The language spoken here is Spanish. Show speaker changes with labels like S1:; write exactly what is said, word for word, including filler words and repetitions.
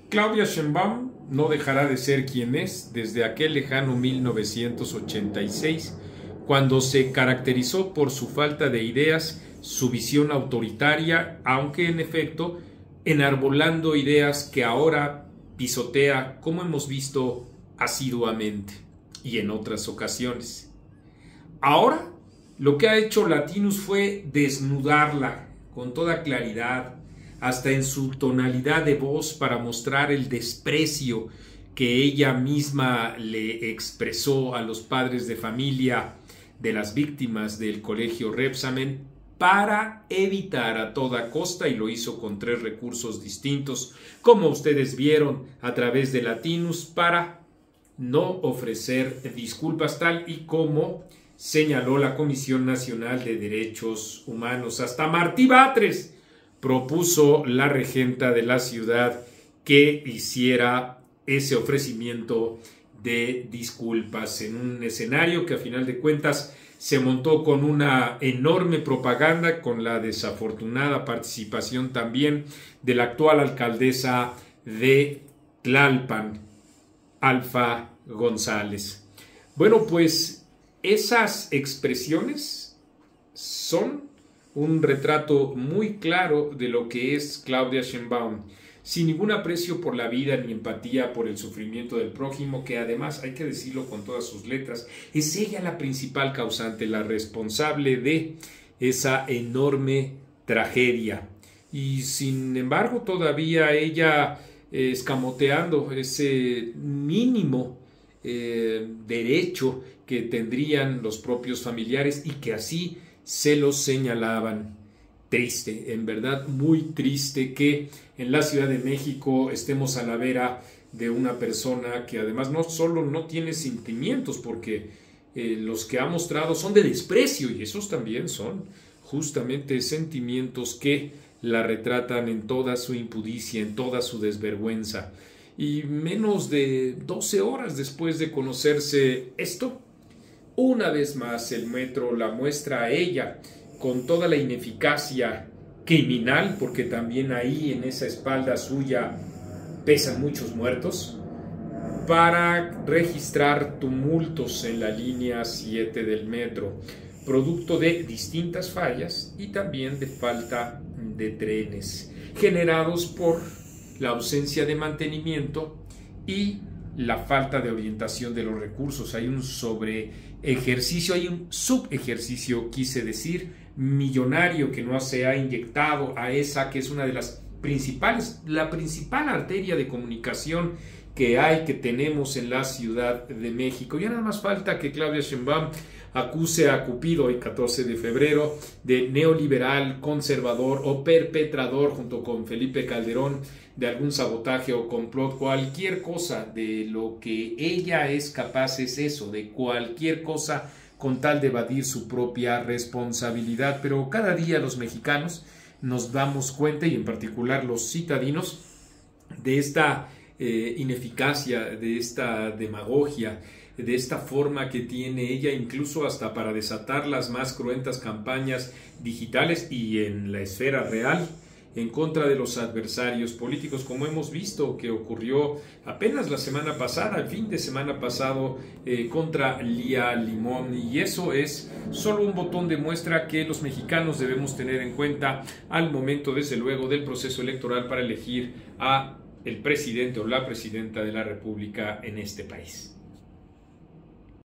S1: Claudia Sheinbaum no dejará de ser quien es desde aquel lejano mil novecientos ochenta y seis, cuando se caracterizó por su falta de ideas, su visión autoritaria, aunque en efecto enarbolando ideas que ahora pisotea, como hemos visto asiduamente y en otras ocasiones. Ahora lo que ha hecho Latinus fue desnudarla con toda claridad, hasta en su tonalidad de voz, para mostrar el desprecio que ella misma le expresó a los padres de familia de las víctimas del colegio Rebsamen, para evitar a toda costa, y lo hizo con tres recursos distintos, como ustedes vieron a través de Latinus, para no ofrecer disculpas, tal y como señaló la Comisión Nacional de Derechos Humanos. Hasta Martí Batres propuso la regenta de la ciudad que hiciera ese ofrecimiento de disculpas en un escenario que a final de cuentas se montó con una enorme propaganda, con la desafortunada participación también de la actual alcaldesa de Tlalpan, Alfa González. Bueno, pues esas expresiones son un retrato muy claro de lo que es Claudia Sheinbaum, sin ningún aprecio por la vida ni empatía por el sufrimiento del prójimo, que además, hay que decirlo con todas sus letras, es ella la principal causante, la responsable de esa enorme tragedia. Y sin embargo, todavía ella eh, escamoteando ese mínimo eh, derecho que tendrían los propios familiares y que así se los señalaban. Triste, en verdad muy triste que en la Ciudad de México estemos a la vera de una persona que además no solo no tiene sentimientos, porque eh, los que ha mostrado son de desprecio, y esos también son justamente sentimientos que la retratan en toda su impudicia, en toda su desvergüenza. Y menos de doce horas después de conocerse esto, una vez más el metro la muestra a ella con toda la ineficacia criminal, porque también ahí en esa espalda suya pesan muchos muertos, para registrar tumultos en la línea siete del metro, producto de distintas fallas y también de falta de trenes, generados por la ausencia de mantenimiento y la falta de orientación de los recursos. Hay un sobreejercicio, hay un subejercicio, quise decir, millonario, que no se ha inyectado a esa que es una de las principales, la principal arteria de comunicación que hay, que tenemos en la Ciudad de México. Ya nada más falta que Claudia Sheinbaum acuse a Cupido el catorce de febrero de neoliberal, conservador o perpetrador, junto con Felipe Calderón, de algún sabotaje o complot. Cualquier cosa de lo que ella es capaz es eso, de cualquier cosa con tal de evadir su propia responsabilidad. Pero cada día los mexicanos nos damos cuenta, y en particular los citadinos, de esta eh, ineficacia, de esta demagogia, de esta forma que tiene ella, incluso hasta para desatar las más cruentas campañas digitales y en la esfera real, en contra de los adversarios políticos, como hemos visto que ocurrió apenas la semana pasada, el fin de semana pasado, eh, contra Lía Limón. Y eso es solo un botón de muestra que los mexicanos debemos tener en cuenta al momento, desde luego, del proceso electoral para elegir a el presidente o la presidenta de la República en este país.